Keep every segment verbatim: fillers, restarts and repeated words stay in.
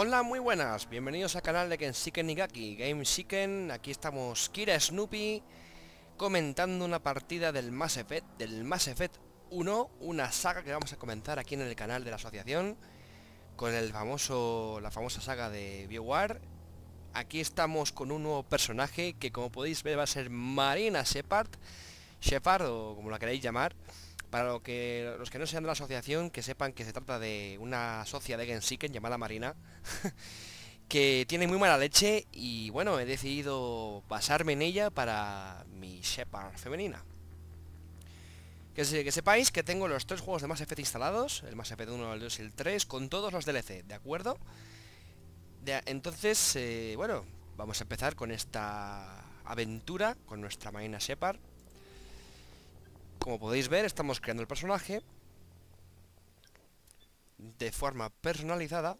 Hola, muy buenas, bienvenidos al canal de Kensiken Nigaki, Gamesiken. Aquí estamos Kira Snoopy comentando una partida del Mass Effect, del Mass Effect uno, una saga que vamos a comenzar aquí en el canal de la asociación con el famoso, la famosa saga de BioWare. Aquí estamos con un nuevo personaje que, como podéis ver, va a ser Marina Shepard, Shepard o como la queréis llamar. Para lo que, los que no sean de la asociación, que sepan que se trata de una socia de Gensiken llamada Marina, que tiene muy mala leche y bueno, he decidido basarme en ella para mi Shepard femenina. Que, se, que sepáis que tengo los tres juegos de Mass Effect instalados, el Mass Effect uno, el dos y el tres, con todos los D L C, ¿de acuerdo? De, entonces, eh, bueno, vamos a empezar con esta aventura con nuestra Marina Shepard. Como podéis ver, estamos creando el personaje de forma personalizada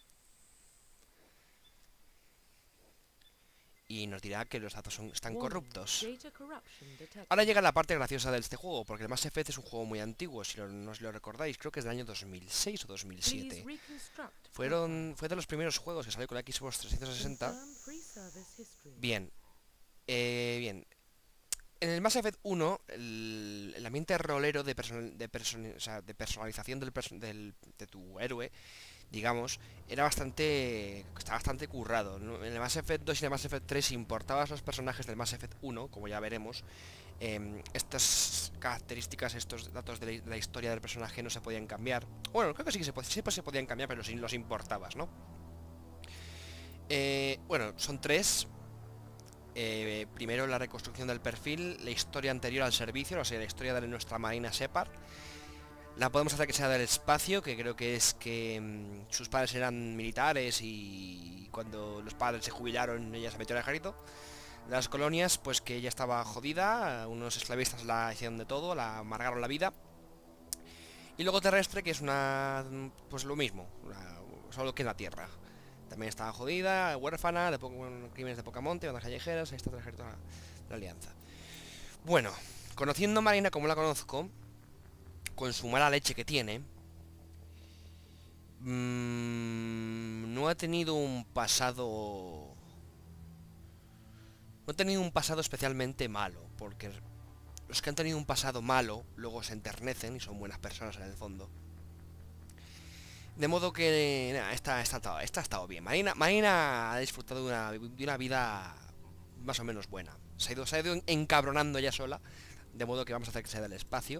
y nos dirá que los datos son, están corruptos. Ahora llega la parte graciosa de este juego, porque el Mass Effect es un juego muy antiguo, si lo, no os lo recordáis, creo que es del año dos mil seis o dos mil siete. Fueron, fue de los primeros juegos que salió con la Xbox trescientos sesenta. Bien, eh, bien. En el Mass Effect uno, el, el ambiente rolero de, person de, person o sea, de personalización del, perso del, de tu héroe, digamos, era bastante, estaba bastante currado, ¿no? En el Mass Effect dos y en el Mass Effect tres, si importabas los personajes del Mass Effect uno, como ya veremos, eh, estas características, estos datos de la, de la historia del personaje no se podían cambiar. Bueno, creo que sí que se, sí, pues se podían cambiar, pero si los importabas, ¿no? Eh, bueno, son tres. Eh, primero la reconstrucción del perfil, la historia anterior al servicio, o sea, la historia de nuestra Marina Shepard. La podemos hacer que sea del espacio, que creo que es que mmm, sus padres eran militares y cuando los padres se jubilaron ella se metió al ejército. De las colonias, pues que ella estaba jodida, unos esclavistas la hicieron de todo, la amargaron la vida. Y luego terrestre, que es una... pues lo mismo, una, solo que en la Tierra. También estaba jodida, huérfana, de poco, bueno, crímenes de poca monte, bandas callejeras, ahí está el ejército de la, la Alianza. Bueno, conociendo a Marina como la conozco, con su mala leche que tiene, mmm, no ha tenido un pasado... No ha tenido un pasado especialmente malo, porque los que han tenido un pasado malo luego se enternecen y son buenas personas en el fondo. De modo que nah, esta, esta, esta ha estado bien. Marina, Marina ha disfrutado de una, de una vida más o menos buena. Se ha, ido, se ha ido encabronando ella sola. De modo que vamos a hacer que sea del espacio.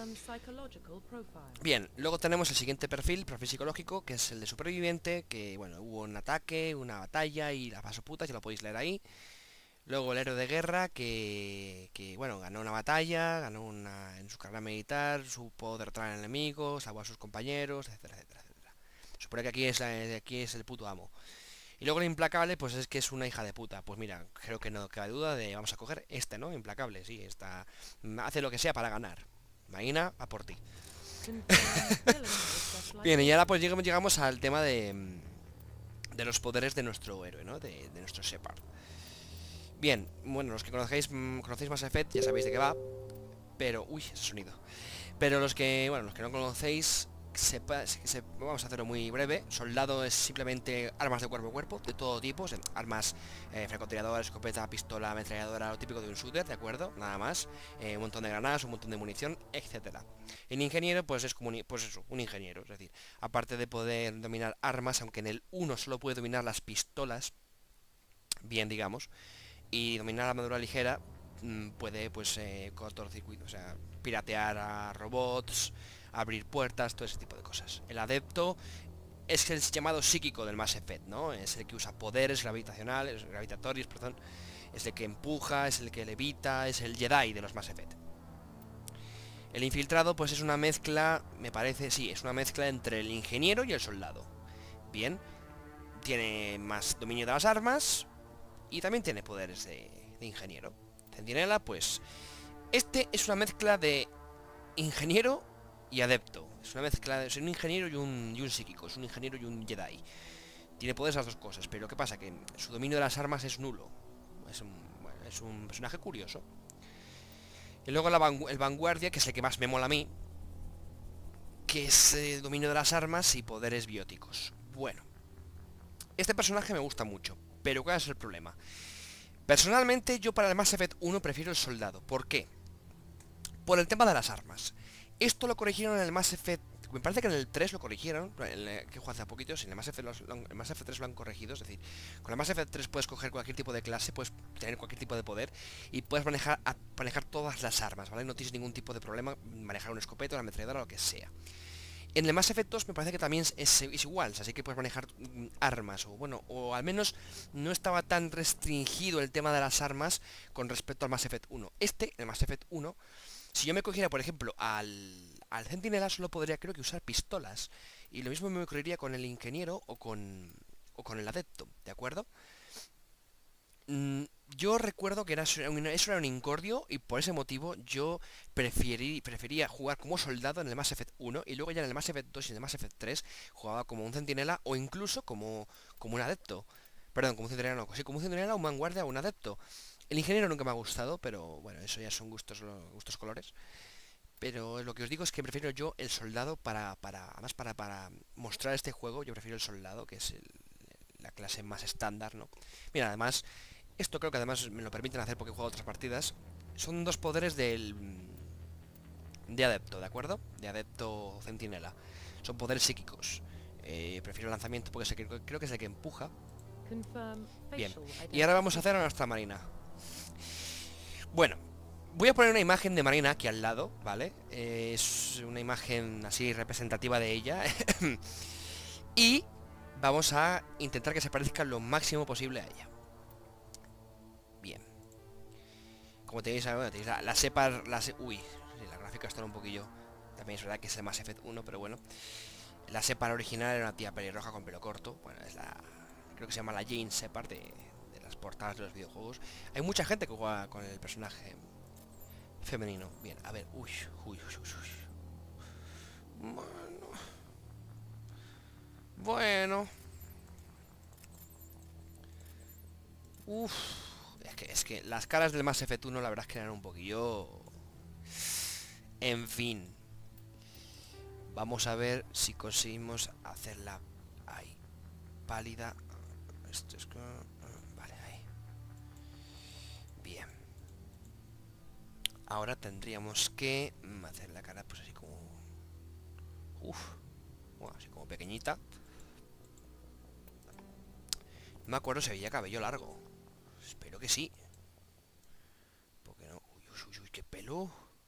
Bien, luego tenemos el siguiente perfil, perfil psicológico, que es el de superviviente. Que bueno, hubo un ataque, una batalla y la pasó puta, ya lo podéis leer ahí. Luego el héroe de guerra, que, que bueno, ganó una batalla, ganó una en su carrera militar, supo derrotar al enemigo, salvó a sus compañeros, etcétera, etcétera. Supone que aquí es, la, aquí es el puto amo. Y luego el implacable, pues es que es una hija de puta. Pues mira, creo que no cabe duda de... Vamos a coger este, ¿no? Implacable, sí, esta... Hace lo que sea para ganar. Marina, a por ti. Bien, y ahora pues llegamos, llegamos al tema de... De los poderes de nuestro héroe, ¿no? De, de nuestro Shepard. Bien, bueno, los que conocéis, conocéis Mass Effect ya sabéis de qué va. Pero... Uy, ese sonido. Pero los que... Bueno, los que no conocéis... Sepa, se, vamos a hacerlo muy breve. Soldado es simplemente armas de cuerpo a cuerpo, de todo tipo, armas, eh, francotirador, escopeta, pistola, ametralladora, lo típico de un shooter, ¿de acuerdo? Nada más, eh, un montón de granadas, un montón de munición, etcétera. El ingeniero, pues es como un, pues eso, un ingeniero, es decir, aparte de poder dominar armas, aunque en el uno solo puede dominar las pistolas, bien digamos, y dominar la armadura ligera, mmm, puede pues eh, cortocircuito, o sea, piratear a robots, abrir puertas, todo ese tipo de cosas. El adepto es el llamado psíquico del Mass Effect, ¿no? Es el que usa poderes gravitacionales, gravitatorios, perdón. Es el que empuja, es el que levita, es el Jedi de los Mass Effect. El infiltrado, pues es una mezcla, me parece, sí, es una mezcla entre el ingeniero y el soldado. Bien, tiene más dominio de las armas y también tiene poderes de, de ingeniero. Centinela, pues, este es una mezcla de ingeniero y adepto. Es una mezcla de... Es un ingeniero y un, y un psíquico. Es un ingeniero y un Jedi. Tiene poderes las dos cosas. Pero ¿qué pasa? Que su dominio de las armas es nulo. Es un, bueno, es un personaje curioso. Y luego la van, el vanguardia, que es el que más me mola a mí, que es eh, dominio de las armas y poderes bióticos. Bueno, Este personaje me gusta mucho, pero ¿cuál es el problema? Personalmente, yo para el Mass Effect uno prefiero el soldado. ¿Por qué? Por el tema de las armas. Esto lo corrigieron en el Mass Effect... Me parece que en el tres lo corrigieron, en el que jugué hace poquito, en el Mass Effect, lo, el Mass Effect tres lo han corregido, es decir, con el Mass Effect tres puedes coger cualquier tipo de clase, puedes tener cualquier tipo de poder y puedes manejar, a, manejar todas las armas, ¿vale? No tienes ningún tipo de problema manejar un escopeta, una ametralladora, lo que sea. En el Mass Effect dos me parece que también es, es igual, así que puedes manejar mm, armas, o bueno, o al menos no estaba tan restringido el tema de las armas con respecto al Mass Effect uno. Este, el Mass Effect uno, si yo me cogiera, por ejemplo, al, al Centinela, solo podría, creo que, usar pistolas. Y lo mismo me ocurriría con el ingeniero o con, o con el adepto, ¿de acuerdo? Mm, yo recuerdo que era, eso era un incordio y por ese motivo yo preferí, prefería jugar como soldado en el Mass Effect uno y luego ya en el Mass Effect dos y en el Mass Effect tres jugaba como un centinela o incluso como, como un adepto. Perdón, como un centinela no, sí, como un centinela, un vanguardia o un adepto. El ingeniero nunca me ha gustado, pero bueno, eso ya son gustos, gustos colores. Pero lo que os digo es que prefiero yo el soldado para, para además para, para mostrar este juego, yo prefiero el soldado, que es el- la clase más estándar, ¿no? Mira, además, esto creo que además me lo permiten hacer porque he jugado otras partidas. Son dos poderes del... de adepto, ¿de acuerdo? De adepto centinela. Son poderes psíquicos. Eh, prefiero el lanzamiento porque sé que- creo que es el que empuja. Bien. Y ahora vamos a hacer a nuestra marina. Bueno, voy a poner una imagen de Marina aquí al lado, ¿vale? Eh, es una imagen así representativa de ella. Y vamos a intentar que se parezca lo máximo posible a ella. Bien. Como tenéis, bueno, tenéis la, la Separ... La se uy, sí, la gráfica está un poquillo... También es verdad que es el Mass Effect uno, pero bueno. La Separ original era una tía pelirroja con pelo corto. Bueno, es la... Creo que se llama la Jane Separ de, de las portadas de los videojuegos. Hay mucha gente que juega con el personaje femenino. Bien, a ver, uy, uy, uy, uy, uy. Bueno. Bueno. Uf. Es que, es que las caras del Mass Effect uno la verdad es que eran un poquillo... En fin. Vamos a ver si conseguimos hacerla ahí. Pálida. Esto es... Vale, ahí. Bien. Ahora tendríamos que hacer la cara pues así como... Uf. Bueno, así como pequeñita. No me acuerdo si había cabello largo. Espero que sí. Porque no... Uy, uy, uy, uy, qué pelo.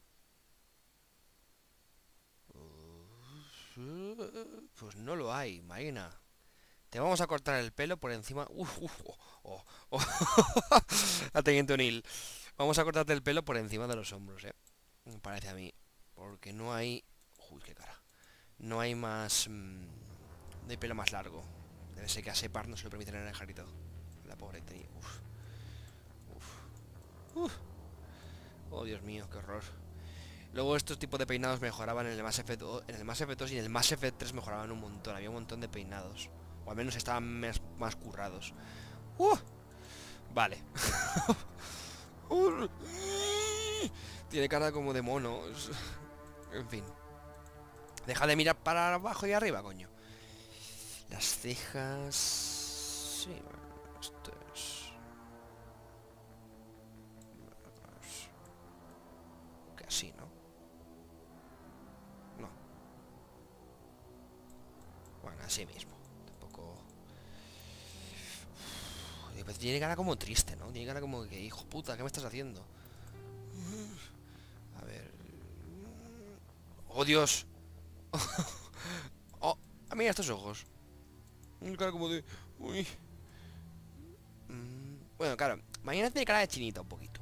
Pues no lo hay, Marina. Te vamos a cortar el pelo por encima... Uf, uf, oh, oh, oh. La teniente O'Neill. Vamos a cortarte el pelo por encima de los hombros, eh. Me parece a mí. Porque no hay... Uy, qué cara. No hay más... Mmm, no hay pelo más largo. Debe ser que a Separ no se lo permiten en el ejército. La pobre tenía... Uf. Uf. Uf. Oh, Dios mío, qué horror. Luego estos tipos de peinados mejoraban en el Mass Effect, en el Mass Effect dos y en el Mass Effect tres mejoraban un montón. Había un montón de peinados. O al menos estaban más, más currados. ¡Uh! Vale. Tiene cara como de mono. En fin. Deja de mirar para abajo y arriba, coño. Las cejas... Sí, bueno, esto es... Que así, ¿no? No. Bueno, así mismo. Tampoco... Pues tiene cara como triste, ¿no? Tiene cara como que, hijo puta, ¿qué me estás haciendo? A ver... ¡Oh, Dios! ¡Oh! Mira estos ojos. Una cara como de... Uy. Mm, bueno, claro. Mañana tiene cara de chinita un poquito.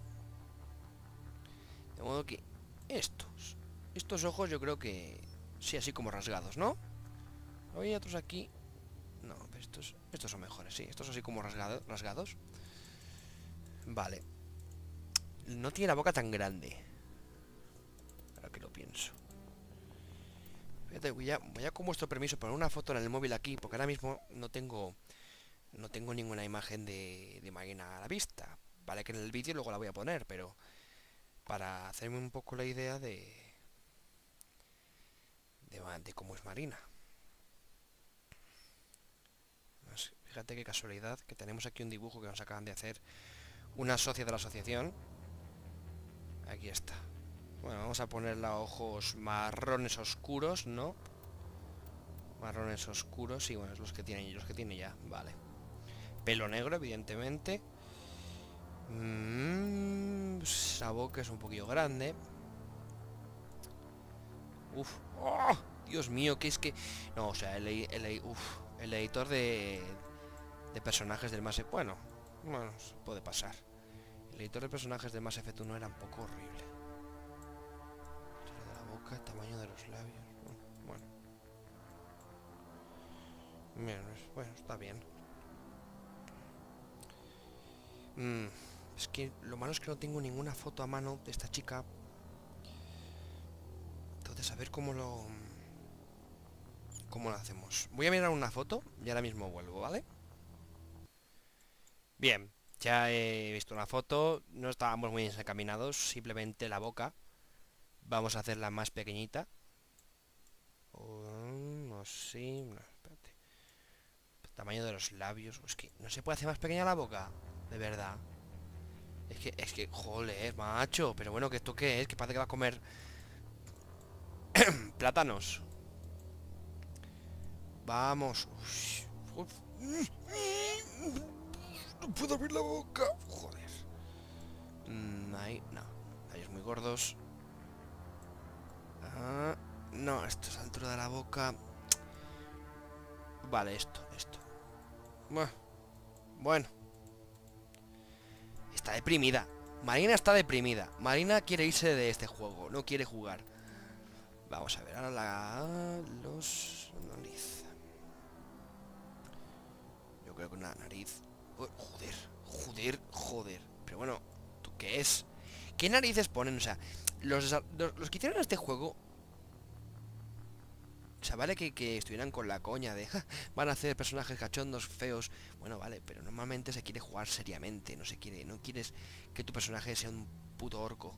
De modo que... Estos. Estos ojos yo creo que... Sí, así como rasgados, ¿no? Hay otros aquí... No, pero estos... Estos son mejores, sí. Estos así como rasgado, rasgados. Vale. No tiene la boca tan grande. Ahora que lo pienso. Fíjate, voy a, voy a con vuestro permiso poner una foto en el móvil aquí, porque ahora mismo no tengo... No tengo ninguna imagen de, de Marina a la vista. Vale que en el vídeo luego la voy a poner, pero... Para hacerme un poco la idea de... De, de cómo es Marina. Fíjate qué casualidad, que tenemos aquí un dibujo que nos acaban de hacer una socia de la asociación. Aquí está. Bueno, vamos a ponerla a ojos marrones oscuros, ¿no? Marrones oscuros, sí, bueno, es los que tienen, los que tiene ya, vale. Pelo negro, evidentemente. Mm, la boca es un poquillo grande. Uf. ¡Oh! Dios mío, que es que... No, o sea, el, el, uf, el editor de, de personajes del Mass Effect... Bueno, bueno, puede pasar. El editor de personajes del Mass Effect uno era un poco horrible. De la boca, el tamaño de los labios... Bueno. Bueno, bueno está bien. Mm, es que lo malo es que no tengo ninguna foto a mano de esta chica. Entonces, a ver cómo lo... ¿Cómo lo hacemos? Voy a mirar una foto y ahora mismo vuelvo, ¿vale? Bien, ya he visto una foto. No estábamos muy encaminados. Simplemente la boca. Vamos a hacerla más pequeñita. No sé... No, espérate. El tamaño de los labios. Es que no se puede hacer más pequeña la boca. De verdad. Es que, es que, joder, macho. Pero bueno, ¿que esto qué es? Que parece que va a comer... plátanos. Vamos. Uf. No puedo abrir la boca. Joder. Mm, ahí, no. Labios muy gordos. Ah, no, esto es a la altura de la boca. Vale, esto, esto. Bueno. Bueno. Está deprimida. Marina está deprimida. Marina quiere irse de este juego. No quiere jugar. Vamos a ver, ahora la... Los... Nariz. Yo creo que una nariz... Oh, joder, joder, joder. Pero bueno, ¿tú qué es? ¿Qué narices ponen? O sea, los, los, los que hicieron este juego... O sea, vale que, que estuvieran con la coña de... Ja, van a hacer personajes cachondos, feos... Bueno, vale, pero normalmente se quiere jugar seriamente. No se quiere... No quieres que tu personaje sea un puto orco.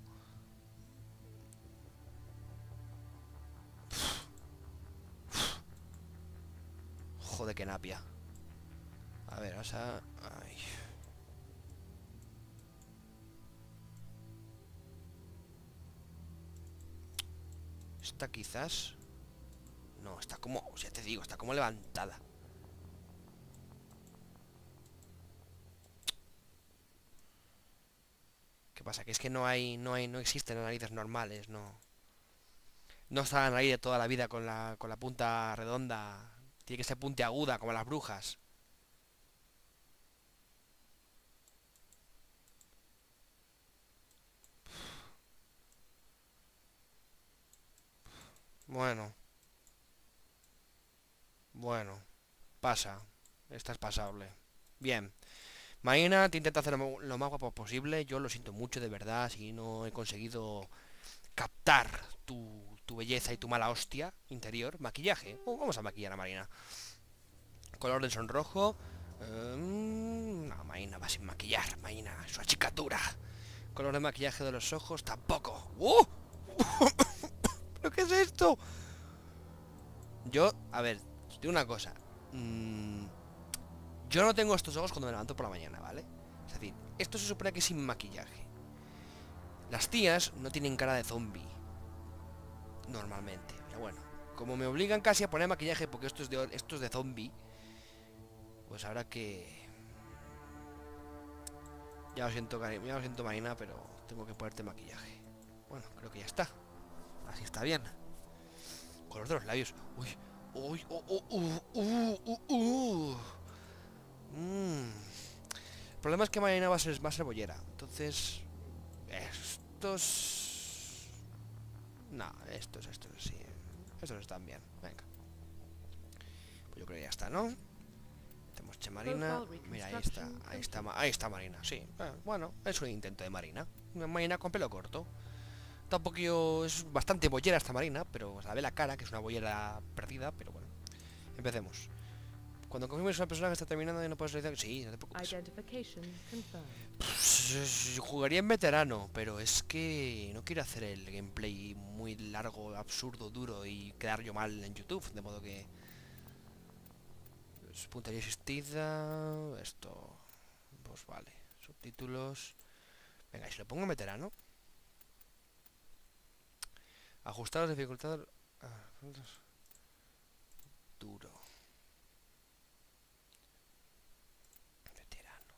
Joder, qué napia. A ver, vamos a... Ay. Esta quizás... No, está como... O sea, te digo, está como levantada. ¿Qué pasa? Que es que no hay... No hay... No existen narices normales, no... No está la nariz de toda la vida con la, con la punta redonda. Tiene que ser puntiaguda, como las brujas. Bueno. Bueno. Pasa. Esta es pasable. Bien. Marina, te intenta hacer lo, lo más guapo posible. Yo lo siento mucho, de verdad, si no he conseguido captar tu, tu belleza y tu mala hostia interior. Maquillaje. Oh, vamos a maquillar a Marina. Color del sonrojo. Um, no, Marina va sin maquillar. Marina, su achicatura. Color de maquillaje de los ojos, tampoco. ¡Uh! ¿Pero qué es esto? Yo, a ver, digo una cosa. Mmm, yo no tengo estos ojos cuando me levanto por la mañana, ¿vale? Es decir, esto se supone que es sin maquillaje. Las tías no tienen cara de zombie. Normalmente. Pero bueno, como me obligan casi a poner maquillaje porque esto es de, esto es de zombie, pues ahora que... Ya lo siento, ya lo siento, Marina, pero tengo que ponerte maquillaje. Bueno, creo que ya está. Así está bien. Color de los labios. Uy, uy, uh, uh, uh, uh, uh, uh. Mm. El problema es que Marina va a ser, va a ser bollera. Entonces... Estos... No, estos, estos sí. Estos están bien. Venga. Pues yo creo que ya está, ¿no? Tenemos Che Marina. Mira, ahí está. Ahí está, ahí está Marina, sí. Bueno, es un intento de Marina. Una Marina con pelo corto. Tampoco es bastante bollera esta Marina, pero se la ve la cara, que es una bollera perdida, pero bueno. Empecemos. Cuando confirmes una persona que está terminando y no puedes realizar... Sí, no te preocupes. Pues, jugaría en veterano, pero es que no quiero hacer el gameplay muy largo, absurdo, duro y quedar yo mal en YouTube, de modo que... Puntería asistida. Esto. Pues vale. Subtítulos. Venga, y si lo pongo en veterano. Ajustar las dificultades. Ah, duro. Veterano.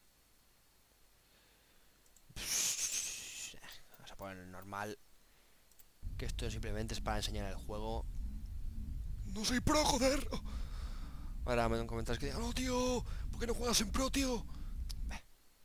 Vamos a poner el normal. Que esto simplemente es para enseñar el juego. No soy pro, joder. Ahora me dan comentarios que digan, no, tío, ¿por qué no juegas en pro, tío? Bah.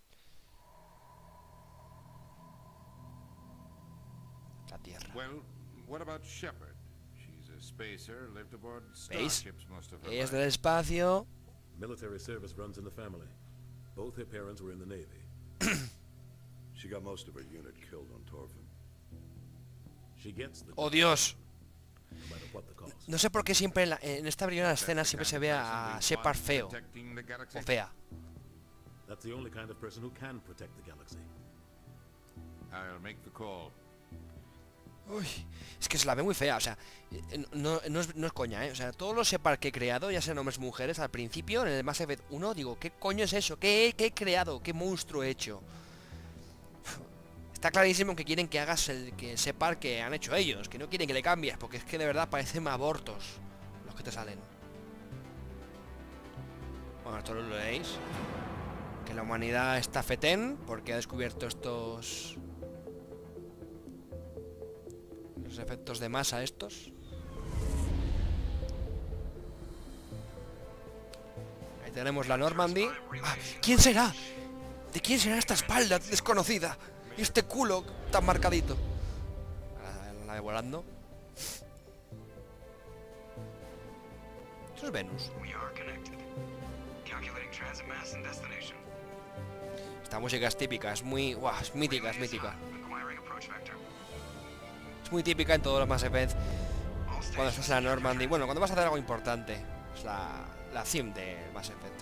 La tierra. Well, what about Shepard? She's a spacer, lived aboard ¿Veis? starships most of her Es life. del espacio. Military service runs in the family. Both her parents were in the Navy. She got most of her unit killed on Torfin. She gets the ¡Oh, Dios! no matter what the cost. No sé por qué siempre en, la, en esta primera escena siempre se ve a Shepard feo. O fea. That's the only kind of person who can protect the galaxy. I'll make the call. Uy, es que se la ve muy fea, o sea, no, no, es, no es coña, ¿eh? O sea, todos los Shepard que he creado, ya sean hombres o mujeres, al principio, en el Mass Effect uno, digo, ¿qué coño es eso? ¿Qué, qué he creado? ¿Qué monstruo he hecho? Está clarísimo que quieren que hagas el que Shepard que han hecho ellos, que no quieren que le cambies, porque es que de verdad parecen abortos los que te salen. Bueno, esto lo leéis. Que la humanidad está fetén, porque ha descubierto estos... los efectos de masa estos. Ahí tenemos la Normandy. ¡Ah! ¿Quién será? ¿De quién será esta espalda desconocida? Y este culo tan marcadito. Ah, la nave volando. Eso es Venus. Esta música es típica, es muy... ¡Guau! Es mítica, es mítica. Es muy típica en todos los Mass Effect. Cuando estás en la Normandy. Bueno, cuando vas a hacer algo importante. Es la, la theme de Mass Effect.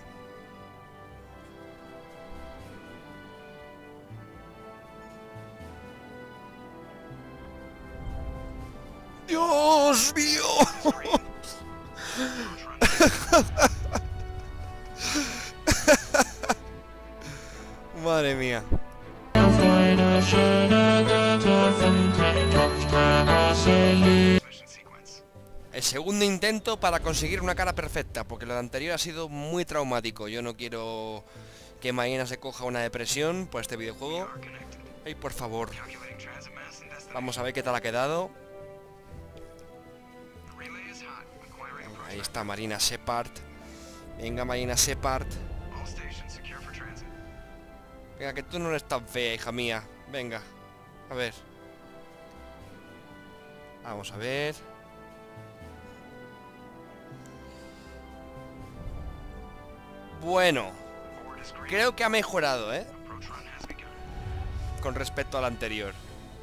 ¡Dios mío! Madre mía. El segundo intento para conseguir una cara perfecta, porque lo anterior ha sido muy traumático. Yo no quiero que mañana se coja una depresión por este videojuego. Ay, por favor. Vamos a ver qué tal ha quedado. Ahí está Marina Shepard. Venga, Marina Shepard. Venga, que tú no eres tan fea, hija mía. Venga, a ver. Vamos a ver. Bueno, creo que ha mejorado, ¿eh? Con respecto al anterior.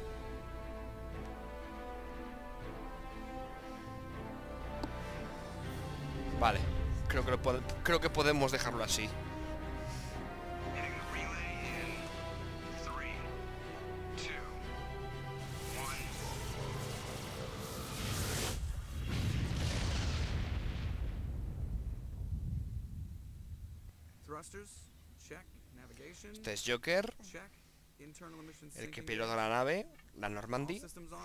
Vale, creo que, lo pod creo que podemos dejarlo así. Este es Joker, el que pilota la nave, la Normandy.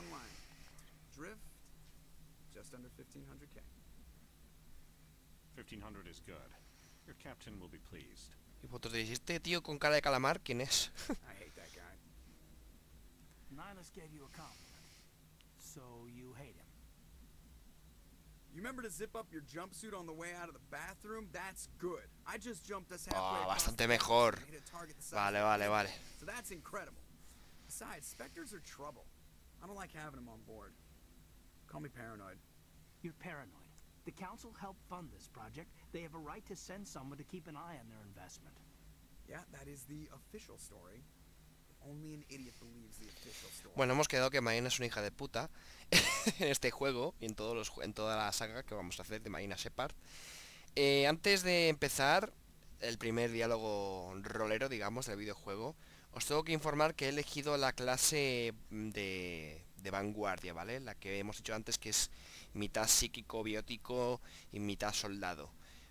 Y vosotros diréis, este tío con cara de calamar, ¿quién es? Oh, bastante mejor. Vale, vale, vale. You're paranoid. The Council helped fund this project. They have a right to send someone to keep an eye on their investment. Yeah, that is the official story. Only an idiot believes the official story. Bueno, hemos quedado que Marina es una hija de puta en este juego y en todos los en toda la saga que vamos a hacer de Marina Shepard. Eh, antes de empezar el primer diálogo rolero, digamos, del videojuego, os tengo que informar que he elegido la clase de, de vanguardia, ¿vale? La que hemos dicho antes, que es mitad psíquico biótico y mitad soldado.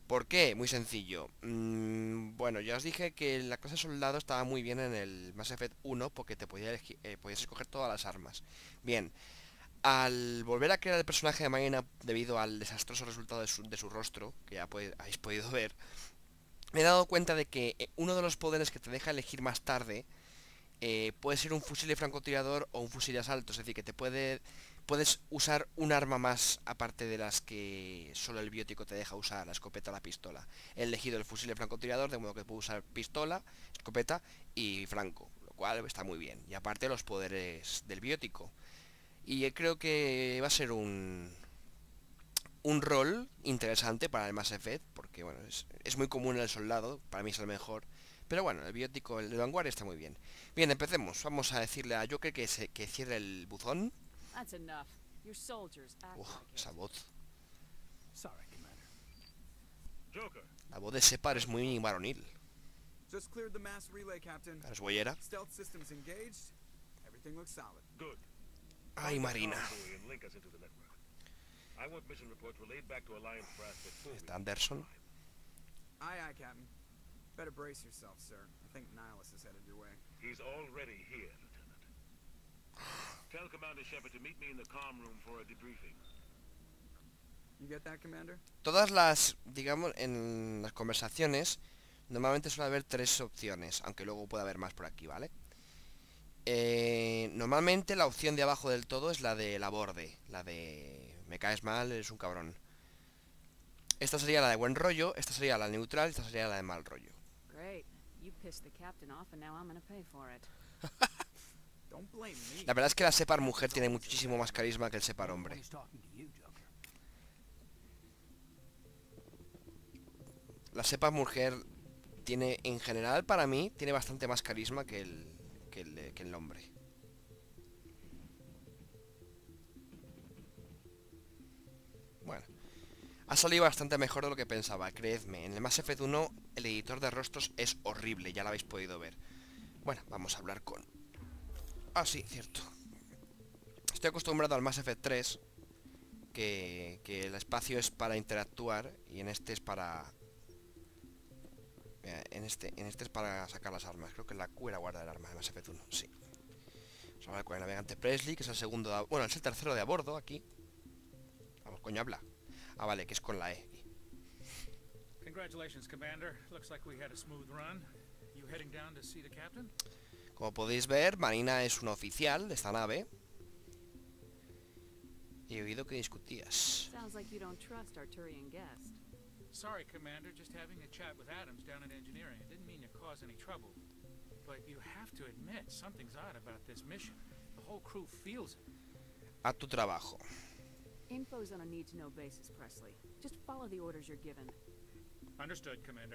¿Por qué? Muy sencillo. Mm, bueno, ya os dije que la clase soldado estaba muy bien en el Mass Effect uno porque te podía elegir- eh, podías escoger todas las armas. Bien, al volver a crear el personaje de Marina debido al desastroso resultado de su, de su rostro, que ya puede- habéis podido ver, me he dado cuenta de que eh, uno de los poderes que te deja elegir más tarde eh, puede ser un fusil de francotirador o un fusil de asalto, es decir, que te puede puedes usar un arma más aparte de las que solo el biótico te deja usar, la escopeta o la pistola. He elegido el fusil de francotirador, de modo que puedo usar pistola, escopeta y franco, lo cual está muy bien. Y aparte los poderes del biótico. Y eh, creo que va a ser un un rol interesante para el Mass Effect, porque bueno, es, es muy común en el soldado, para mí es el mejor. Pero bueno, el biótico, el de vanguardia está muy bien. Bien, empecemos. Vamos a decirle a Joker que, se, que cierre el buzón. That's enough. Your soldiers act Uf, like it. esa voz. Sorry, Commander. Joker. La voz de Separ es muy varonil. Just cleared the mass relay, Captain. Claro, es boyera. Stealth systems engaged. Everything looks solid. Good. Ay, Marina. Convoy and link us into the network. I want mission reports relayed back to Alliance brass before we Está Anderson. Aye, aye, Captain. Better brace yourself, sir. I think Nihilus is headed your way. He's already here, Lieutenant. Tell Commander Shepard to meet me in the comm room for a debriefing. You get that, Commander? Todas las, digamos, en las conversaciones, normalmente suele haber tres opciones, aunque luego puede haber más por aquí, ¿vale? Eh, normalmente la opción de abajo del todo es la de la borde, la de me caes mal, eres un cabrón. Esta sería la de buen rollo, esta sería la neutral, esta sería la de mal rollo. Great. You pissed the captain off and now I'm gonna pay for it. Don't blame me. La verdad es que la Separ mujer tiene muchísimo más carisma que el Separ hombre. He's talking to you, Joker. La Separ mujer tiene, en general, para mí, tiene bastante más carisma que el, que el, que el hombre. Bueno, ha salido bastante mejor de lo que pensaba, creedme. En el Mass Effect uno el editor de rostros es horrible, ya lo habéis podido ver. Bueno, vamos a hablar con... Ah, sí, cierto. Estoy acostumbrado al Mass Effect tres, que, que el espacio es para interactuar y en este es para... Mira, en este, en este es para sacar las armas. Creo que la Q era guardar el arma de Mass Effect uno, sí. Vamos a hablar con el navegante Presley, que es el segundo... de a- Bueno, es el tercero de a bordo aquí. Vamos, coño, habla. Ah, vale, que es con la E. Congratulations, Commander. Looks like we had a smooth run. You heading down to see the captain? Como podéis ver, Marina es una oficial de esta nave. Y he oído que discutías. Sounds like you don't trust our Turian guest. Sorry, Commander. Just having a chat with Adams down in engineering. It didn't mean to cause any trouble. But you have to admit, something's odd about this mission. The whole crew feels it. A tu trabajo. Info's on a need-to-know basis, Presley. Just follow the orders you're given. Understood, Commander.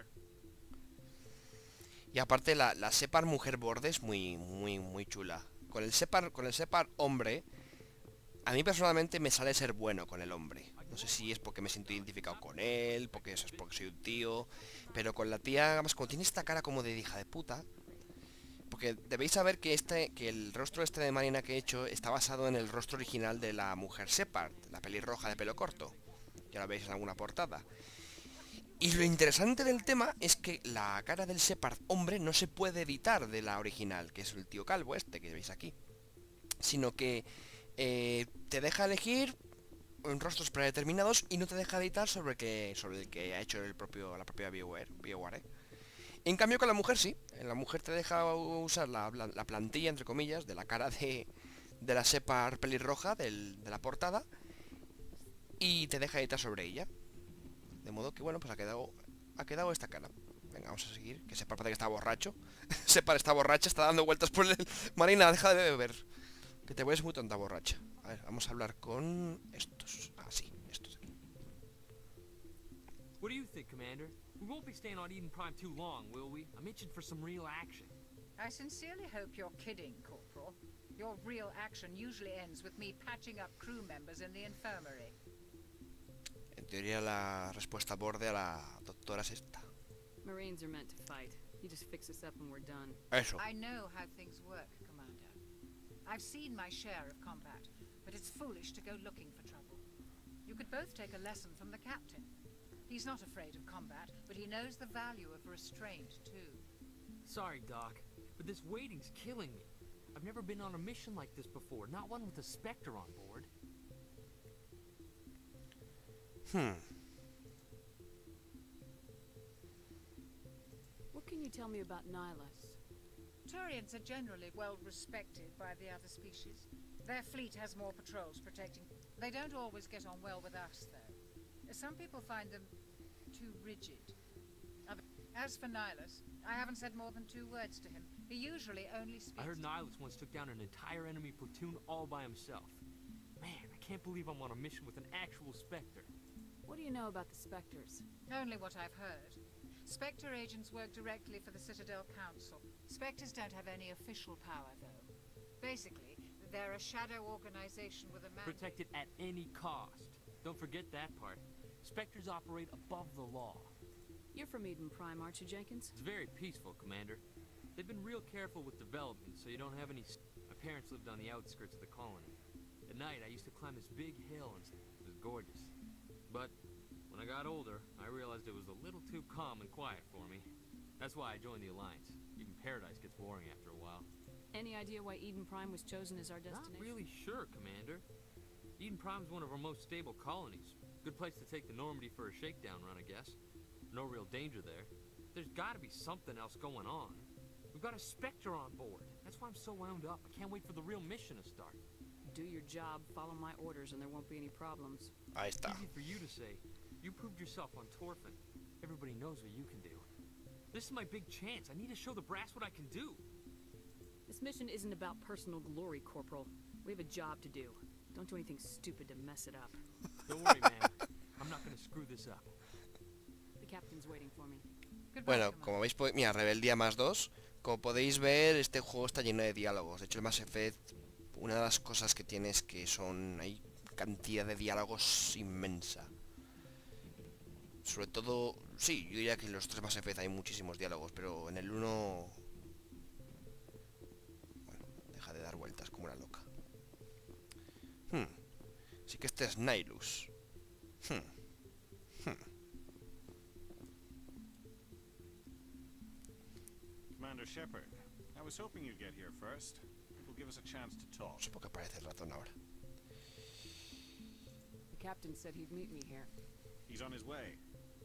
Y aparte la, la Separ mujer borde es muy, muy, muy chula. Con el Separ, con el Separ hombre, a mí personalmente me sale ser bueno con el hombre. No sé si es porque me siento identificado con él, porque eso es porque soy un tío. Pero con la tía, además, como tiene esta cara como de hija de puta. Porque debéis saber que este, que el rostro este de Marina que he hecho está basado en el rostro original de la mujer Separ, la pelirroja de pelo corto. Ya lo veis en alguna portada. Y lo interesante del tema es que la cara del Separ hombre no se puede editar de la original, que es el tío calvo este que veis aquí. Sino que eh, te deja elegir en rostros predeterminados y no te deja editar sobre el que, sobre el que ha hecho el propio, la propia BioWare, BioWare. En cambio con la mujer sí, en la mujer te deja usar la, la, la plantilla, entre comillas, de la cara de, de la Separ pelirroja del, de la portada y te deja editar sobre ella. De modo que, bueno, pues ha quedado ha quedado esta cara. Venga, vamos a seguir. Que Separ parece que está borracho. Separ está borracha, está dando vueltas por el... Marina, deja de beber. Que te ves muy tonta borracha. A ver, vamos a hablar con estos. Ah, sí, estos aquí. What do you think, Commander? We won't be staying on Eden Prime too long, will we? I'm itching for some real action. I sincerely hope you're kidding, Corporal. Your real action usually ends with me patching up crew members in the infirmary. En teoría la respuesta borde a la doctora es esta. Marines are meant to fight. You just fix us up and we're done. Eso. I know how things work, Commander. I've seen my share of combat, but it's foolish to go looking for trouble. You could both take a lesson from the captain. He's not afraid of combat, but he knows the value of restraint, too. Sorry, Doc, but this waiting's killing me. I've never been on a mission like this before, not one with a Spectre on board. Hmm. What can you tell me about Nihilus? Turians are generally well respected by the other species. Their fleet has more patrols protecting. They don't always get on well with us, though. Some people find them too rigid. As for Nihilus, I haven't said more than two words to him. He usually only speaks. I heard Nihilus once took down an entire enemy platoon all by himself. Man, I can't believe I'm on a mission with an actual Spectre. What do you know about the Spectres? Only what I've heard. Spectre agents work directly for the Citadel Council. Spectres don't have any official power, though. Basically, they're a shadow organization with a man... Protected at any cost. Don't forget that part. Spectres operate above the law. You're from Eden Prime, aren't you, Jenkins? It's very peaceful, Commander. They've been real careful with development, so you don't have any... My parents lived on the outskirts of the colony. At night, I used to climb this big hill, and it was gorgeous. But when I got older, I realized it was a little too calm and quiet for me. That's why I joined the Alliance. Even Paradise gets boring after a while. Any idea why Eden Prime was chosen as our destination? Not really sure, Commander. Eden Prime's one of our most stable colonies. Good place to take the Normandy for a shakedown run, I guess. No real danger there. There's gotta be something else going on. We've got a Spectre on board. That's why I'm so wound up. I can't wait for the real mission to start. Do your job, follow my orders, and there won't be any problems. Ahí está. Easy for you to say. You proved yourself on Torfin. Everybody knows what you can do. This is my big chance. I need to show the brass what I can do. This mission isn't about personal glory, Corporal. We have a job to do. Don't do anything stupid to mess it up. Don't worry, ma'am. I'm not gonna screw this up. The captain's waiting for me. Bueno, como veis, pues, mira, Rebeldía más dos. Como podéis ver, este juego está lleno de diálogos. De hecho, el Mass Effect, una de las cosas que tiene es que son... hay cantidad de diálogos inmensa. Sobre todo... sí, yo diría que en los tres Mass Effect hay muchísimos diálogos, pero en el uno... bueno, deja de dar vueltas como una loca. Hmm. Sí que este es Nihilus. Hmm. Hmm. Commander Shepard, I was hoping you'd get here first. It will give us a chance to talk. No sé por qué aparece el ratón ahora. The captain said he'd meet me here. He's on his way.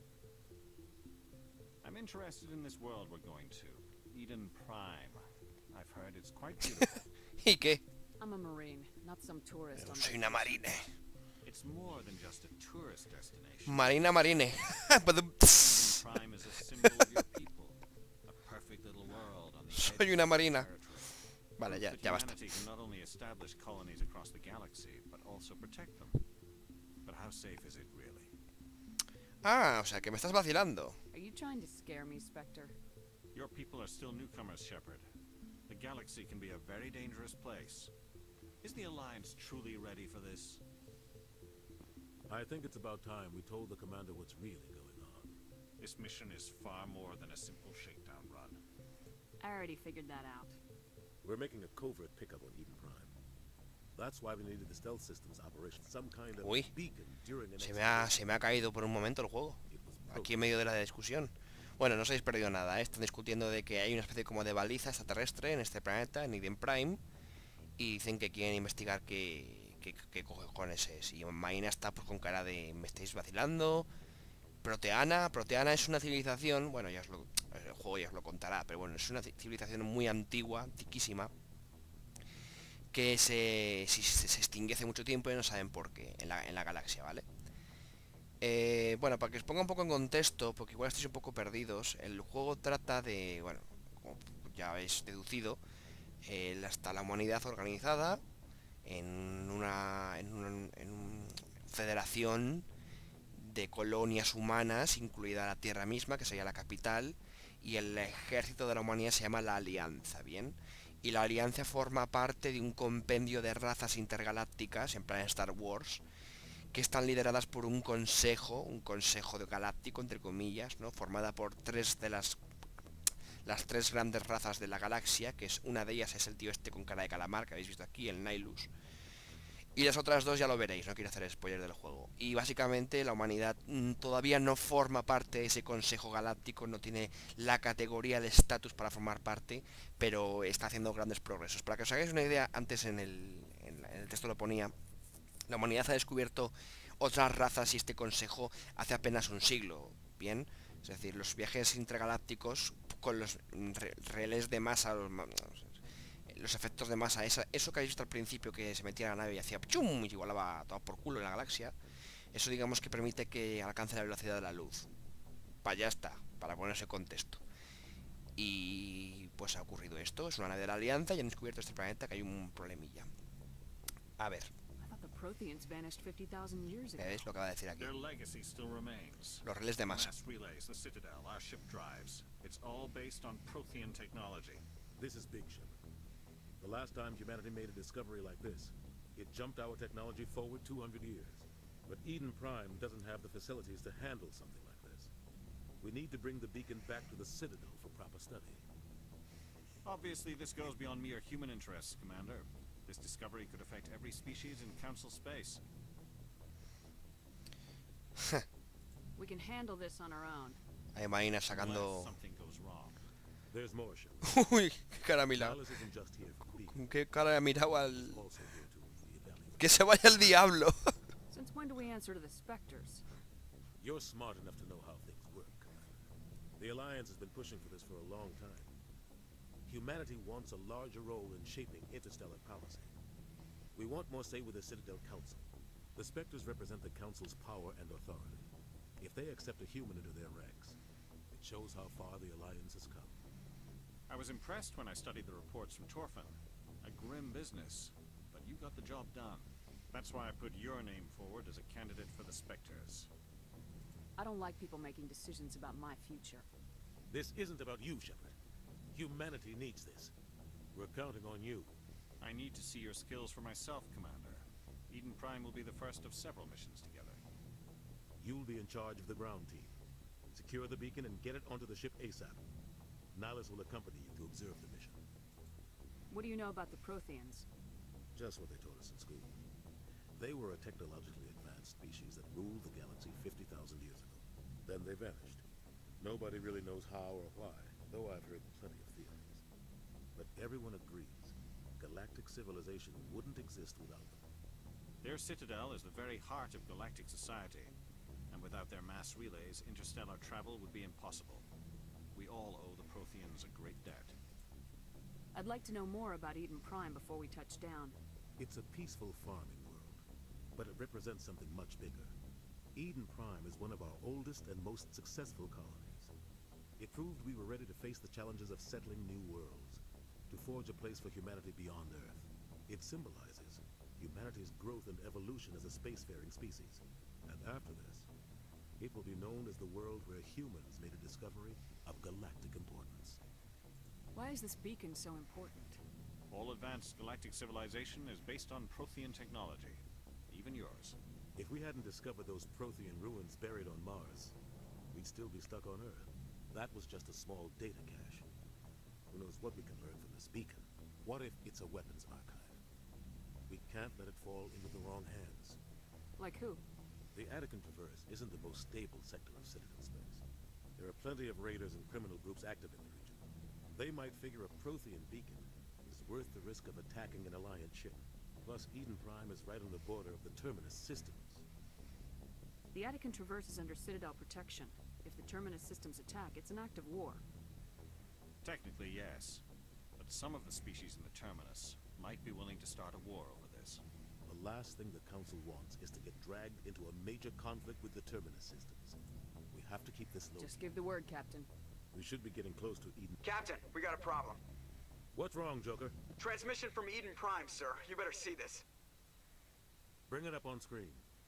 I'm interested in this world we're going to. Eden Prime. I've heard it's quite beautiful. ¿Y qué? I'm a Marine, not some tourist. Pero soy una marine. It's more than just a tourist destination. Marina marine. Eden Prime is a symbol of your people. A perfect little world on the Soy una marina. Vale, ya, ya basta. Humanity can not only establish colonies across the galaxy, but also protect them. But how safe is it really? Ah, o sea, que me estás vacilando. Are you trying to scare me, Spectre? Your people are still newcomers, Shepard. The galaxy can be a very dangerous place. Is the Alliance truly ready for this? I think it's about time we told the commander what's really going on. This mission is far more than a simple shakedown run. I already figured that out. We're making a covert pickup on Eden Prime. That's why we needed the stealth systems operation, some kind of Uy, beacon during an se me, ha, se me ha caído por un momento el juego. Aquí en medio de la discusión. Bueno, no os habéis perdido nada, ¿eh? Están discutiendo de que hay una especie como de baliza extraterrestre en este planeta, en Eden Prime. Y dicen que quieren investigar qué, qué, qué cojones es. Y Marina está pues con cara de... me estáis vacilando. Proteana, Proteana es una civilización... bueno, ya os lo, el juego ya os lo contará, pero bueno, es una civilización muy antigua, antiquísima, que se, se, se extingue hace mucho tiempo y no saben por qué en la, en la galaxia, ¿vale? Eh, bueno, para que os ponga un poco en contexto, porque igual estáis un poco perdidos, el juego trata de, bueno, como ya habéis deducido, eh, está la humanidad organizada en una, en una en una federación de colonias humanas, incluida la Tierra misma, que sería la capital, y el ejército de la humanidad se llama la Alianza, ¿bien? Y la Alianza forma parte de un compendio de razas intergalácticas, en plan Star Wars, que están lideradas por un consejo, un consejo de galáctico, entre comillas, ¿no? Formada por tres de las las tres grandes razas de la galaxia, que es una de ellas es el tío este con cara de calamar, que habéis visto aquí, el Nihilus. Y las otras dos ya lo veréis, no quiero hacer spoiler del juego. Y básicamente la humanidad mm, todavía no forma parte de ese Consejo Galáctico, no tiene la categoría de estatus para formar parte, pero está haciendo grandes progresos. Para que os hagáis una idea, antes en el, en el texto lo ponía, la humanidad ha descubierto otras razas y este consejo hace apenas un siglo, ¿bien? Es decir, los viajes intergalácticos con los re relés de masa, los, los efectos de masa, esa, eso que habéis visto al principio que se metía en la nave y hacía ¡chum! Y volaba todo por culo en la galaxia, eso digamos que permite que alcance la velocidad de la luz. Para allá está, para ponerse contexto. Y pues ha ocurrido esto, es una nave de la Alianza y han descubierto este planeta que hay un problemilla. A ver. Protheans vanished fifty thousand years ago. ¿Veis lo que va a decir aquí? Their legacy still remains. Los relés de masa. Mass relays, the Citadel, our ship drives. It's all based on Prothean technology. This is big, Shepard. The last time humanity made a discovery like this, it jumped our technology forward two hundred years. But Eden Prime doesn't have the facilities to handle something like this. We need to bring the beacon back to the Citadel for proper study. Obviously, this goes beyond mere human interests, Commander. This discovery could affect every species in Council space. We can handle this on our own. Ahí Marina sacando... Something goes wrong. There's more, Shepard. Uy, qué cara ha mirado. Alice isn't just here for the beacon. ¿Con qué cara ha mirado al...? Also here to evaluate. Que se vaya el diablo. Since when do we answer to the Spectres? You're smart enough to know how things work, Commander. The Alliance has been pushing for this for a long time. Humanity wants a larger role in shaping interstellar policy. We want more say with the Citadel Council. The Spectres represent the Council's power and authority. If they accept a human into their ranks, it shows how far the Alliance has come. I was impressed when I studied the reports from Torfin. A grim business, but you got the job done. That's why I put your name forward as a candidate for the Spectres. I don't like people making decisions about my future. This isn't about you, Shepard. Humanity needs this. We're counting on you. I need to see your skills for myself, Commander. Eden Prime will be the first of several missions together. You'll be in charge of the ground team. Secure the beacon and get it onto the ship ASAP. Nihilus will accompany you to observe the mission. What do you know about the Protheans? Just what they taught us in school. They were a technologically advanced species that ruled the galaxy fifty thousand years ago. Then they vanished. Nobody really knows how or why, though I've heard plenty of theories. But everyone agrees, galactic civilization wouldn't exist without them. Their citadel is the very heart of galactic society, and without their mass relays, interstellar travel would be impossible. We all owe the Protheans a great debt. I'd like to know more about Eden Prime before we touch down. It's a peaceful farming world, but it represents something much bigger. Eden Prime is one of our oldest and most successful colonies. It proved we were ready to face the challenges of settling new worlds, to forge a place for humanity beyond Earth. It symbolizes humanity's growth and evolution as a spacefaring species. And after this, it will be known as the world where humans made a discovery of galactic importance. Why is this beacon so important? All advanced galactic civilization is based on Prothean technology, even yours. If we hadn't discovered those Prothean ruins buried on Mars, we'd still be stuck on Earth. That was just a small data cache. Who knows what we can learn from this beacon? What if it's a weapons archive? We can't let it fall into the wrong hands. Like who? The Attican Traverse isn't the most stable sector of Citadel space. There are plenty of raiders and criminal groups active in the region. They might figure a Prothean beacon is worth the risk of attacking an Alliance ship. Plus, Eden Prime is right on the border of the Terminus systems. The Attican Traverse is under Citadel protection. If the Terminus systems attack, it's an act of war. Technically, yes. But some of the species in the Terminus might be willing to start a war over this. The last thing the Council wants is to get dragged into a major conflict with the Terminus systems. We have to keep this low. Just give the word, Captain. We should be getting close to Eden. Captain, we got a problem. What's wrong, Joker? Transmission from Eden Prime, sir. You better see this. Bring it up on screen.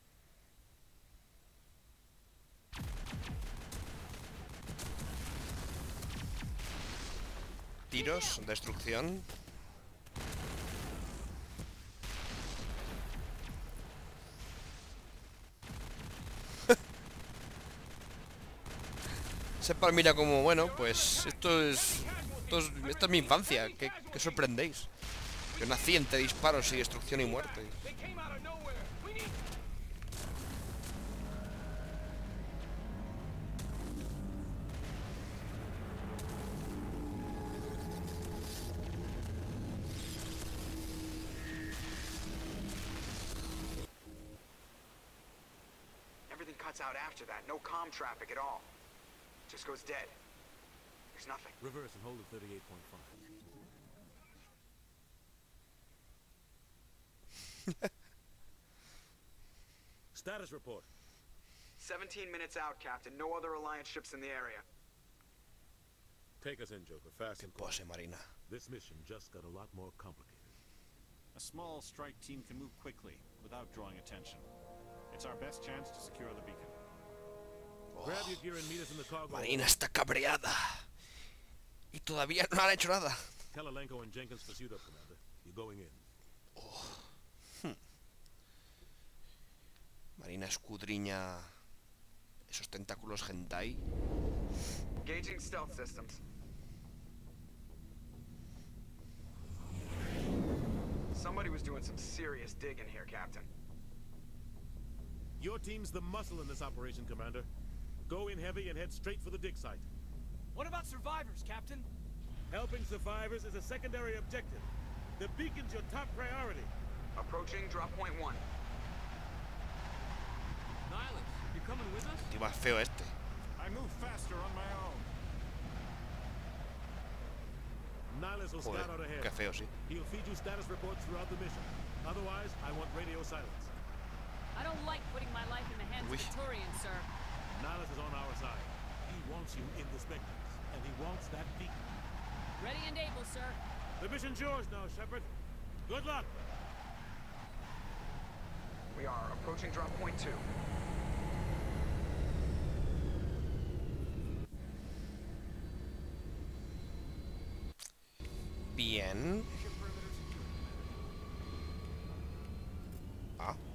Tiros, destrucción. Separ mira como, bueno, pues esto es, esto es, esta es mi infancia, que, que sorprendéis. Yo nací entre disparos y destrucción y muerte. cuts out after that. No comm traffic at all. Just goes dead. There's nothing. Reverse and hold at thirty-eight point five. Status report. seventeen minutes out, Captain. No other Alliance ships in the area. Take us in, Joker, fast and Pose, quiet. Marina. This mission just got a lot more complicated. A small strike team can move quickly without drawing attention. It's our best chance to secure the beacon. Oh, Grab your gear and meet us in the cargo. Marina está cabreada. Y todavía no han hecho nada. Tell Alenko and Jenkins to suit up, Commander. You're going in. Oh. Hmm. Marina escudriña esos tentáculos hentai. Engaging stealth systems. Somebody was doing some serious digging here, Captain. Your team's the muscle in this operation, Commander. Go in heavy and head straight for the dig site. What about survivors, Captain? Helping survivors is a secondary objective. The beacon's your top priority. Approaching drop point one. Nihilus, you coming with us? Tío más feo este. I move faster on my own. Nihilus will Joder, scout out ahead. qué feo, sí. He'll feed you status reports throughout the mission. Otherwise, I want radio silence. I don't like putting my life in the hands Oui. of the Turians, sir. Nihilus is on our side. He wants you in the Spectres, and he wants that beacon. Ready and able, sir. The mission's yours now, Shepard. Good luck. We are approaching drop point two. Bien. Ah.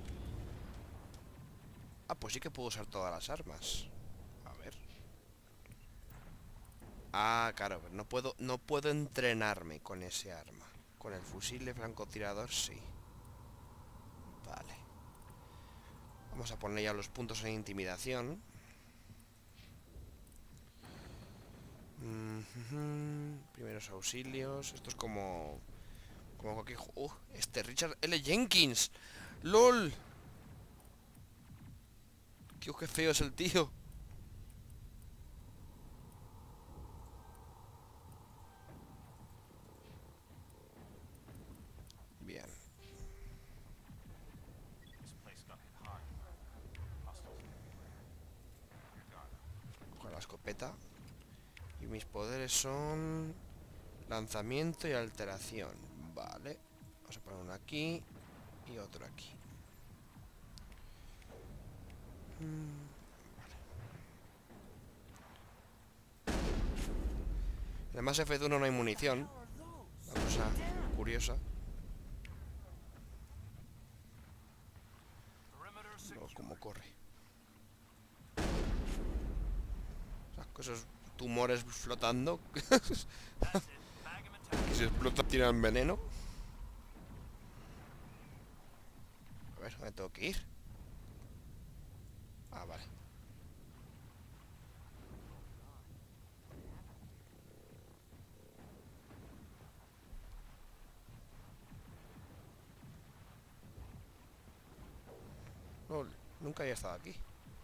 Ah, pues sí que puedo usar todas las armas. A ver. Ah, claro, no puedo, no puedo entrenarme con ese arma. Con el fusil de francotirador sí. Vale. Vamos a poner ya los puntos en intimidación. Mm-hmm. Primeros auxilios. Esto es como... Como cualquier... ¡Uh! Este Richard L. Jenkins. ¡Lol! ¡Qué, qué feo es el tío! Bien. This place got hit hard. Hostiles everywhere. Your guard. Cojo la escopeta. Y mis poderes son... Lanzamiento y alteración. Vale. Vamos a poner uno aquí. Y otro aquí. Mm, vale. En el Mass Effect uno no hay munición. Una cosa curiosa. Luego, cómo corre. O sea, con esos tumores flotando. Que si explota tiran veneno. A ver, ¿dónde tengo que ir? Ah, vale. No, nunca había estado aquí.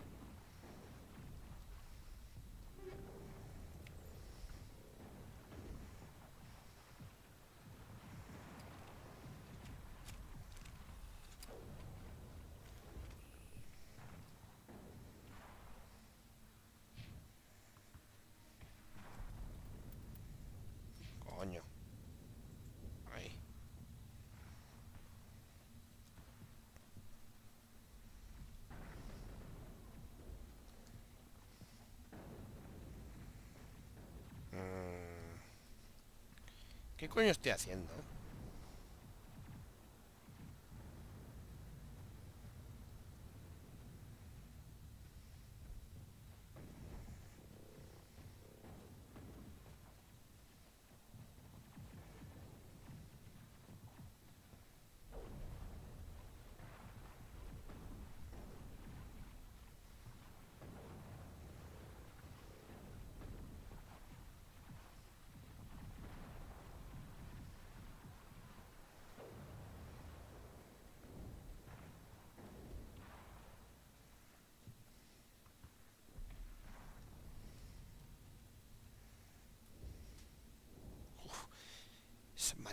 Coño. Ahí. Mm. ¿Qué coño estoy haciendo?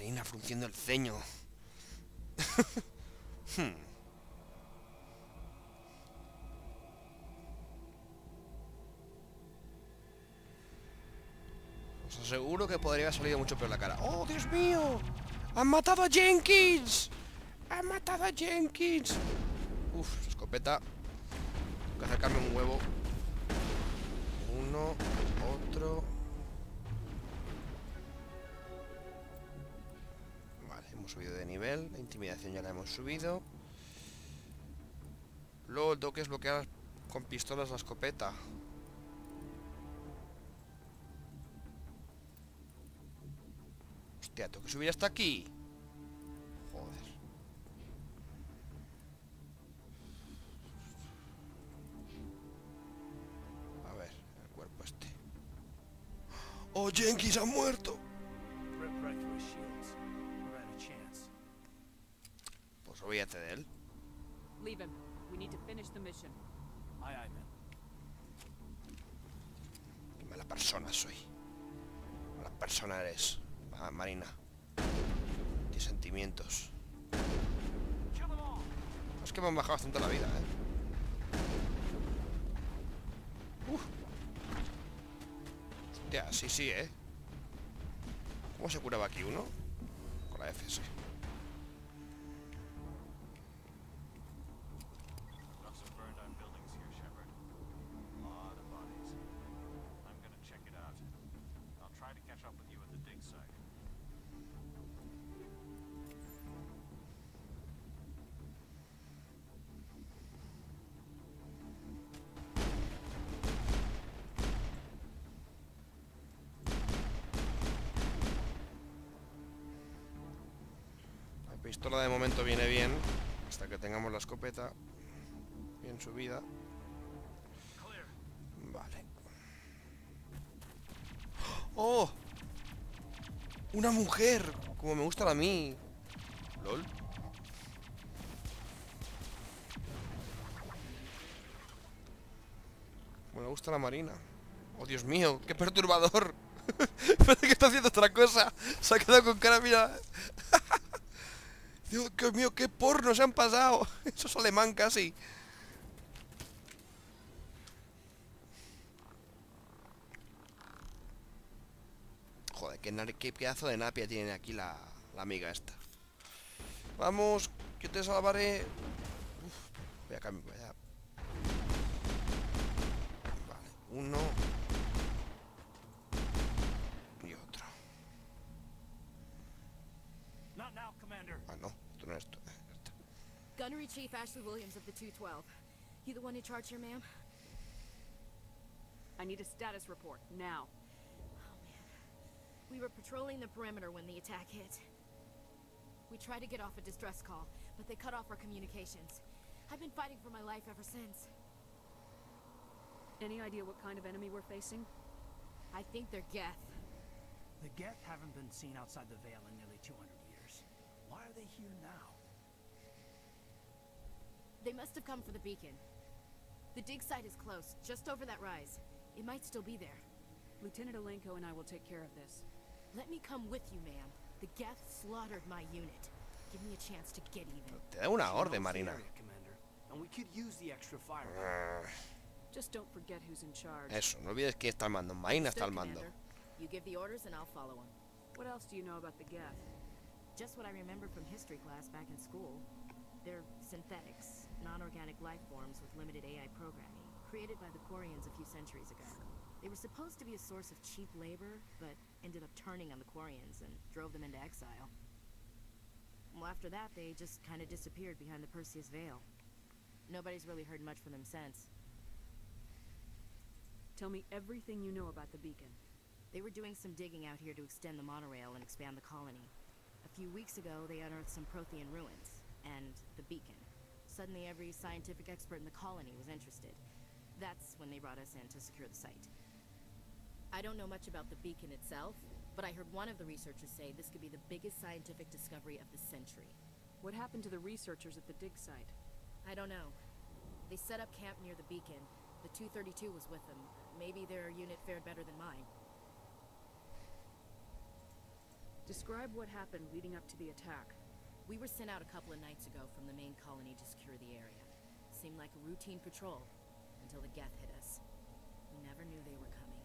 Marina frunciendo el ceño. hmm. Os aseguro que podría haber salido mucho peor la cara. ¡Oh, Dios mío! ¡Han matado a Jenkins! ¡Han matado a Jenkins! Uf, escopeta. Tengo que acercarme un huevo. Uno, otro. Vale, hemos subido de nivel. La intimidación ya la hemos subido. Luego tengo que desbloquear con pistolas la escopeta. Hostia, tengo que subir hasta aquí. Joder. A ver, el cuerpo este. ¡Oh, Jenkins ha muerto! Pues olvídate de él. Leave him. We need to finish the mission. Aye, aye, man. Qué mala persona soy. Mala persona eres, ah, Marina. Tienes sentimientos. Es que me han bajado bastante la vida, eh. Uf. Hostia, sí, sí, eh. ¿Cómo se curaba aquí uno? Con la F, sí. La pistola de momento viene bien, hasta que tengamos la escopeta bien subida. Vale. ¡Oh! ¡Una mujer! Como me gusta a mí. LOL. Como me gusta la Marina. ¡Oh, Dios mío! ¡Qué perturbador! Parece que está haciendo otra cosa. Se ha quedado con cara, mira. Dios mío, qué porno se han pasado. Eso es alemán casi. Joder, qué, qué pedazo de napia tiene aquí la, la amiga esta. Vamos, que te salvaré. Uf, voy a cambiar. Voy a... Vale, uno. Y otro. Not now, Commander. Ah, no, esto no es esto. Gunnery Chief Ashley Williams of the two twelve. You the one in charge here, ma'am? I need a status report, now. Oh, man. We were patrolling the perimeter when the attack hit. We tried to get off a distress call, but they cut off our communications. I've been fighting for my life ever since. Any idea what kind of enemy we're facing? I think they're Geth. The Geth haven't been seen outside the Veil in nearly two hundred years. Why are they here now? They must have come for the beacon. The dig site is close, just over that rise. It might still be there. Lieutenant Alenko and I will take care of this. Let me come with you, ma'am. The Geth slaughtered my unit. Give me a chance to get even. Te da una orden, Marina. And we could use the extra fire. Just don't forget who's in charge. Eso, no olvides quién está al mando. Marina está al mando. You give the orders and I'll follow them. What else do you know about the Geth? Just what I remember from history class back in school. They're synthetics, non-organic life forms with limited A I programming, created by the Quarians a few centuries ago. They were supposed to be a source of cheap labor, but ended up turning on the Quarians and drove them into exile. Well, after that, they just kind of disappeared behind the Perseus Veil. Nobody's really heard much from them since. Tell me everything you know about the beacon. They were doing some digging out here to extend the monorail and expand the colony. A few weeks ago, they unearthed some Prothean ruins, and the beacon. Suddenly, every scientific expert in the colony was interested. That's when they brought us in to secure the site. I don't know much about the beacon itself, but I heard one of the researchers say this could be the biggest scientific discovery of the century. What happened to the researchers at the dig site? I don't know. They set up camp near the beacon. The two thirty-two was with them. Maybe their unit fared better than mine. Describe what happened leading up to the attack. We were sent out a couple of nights ago from the main colony to secure the area. Seemed like a routine patrol until the Geth hit us. We never knew they were coming.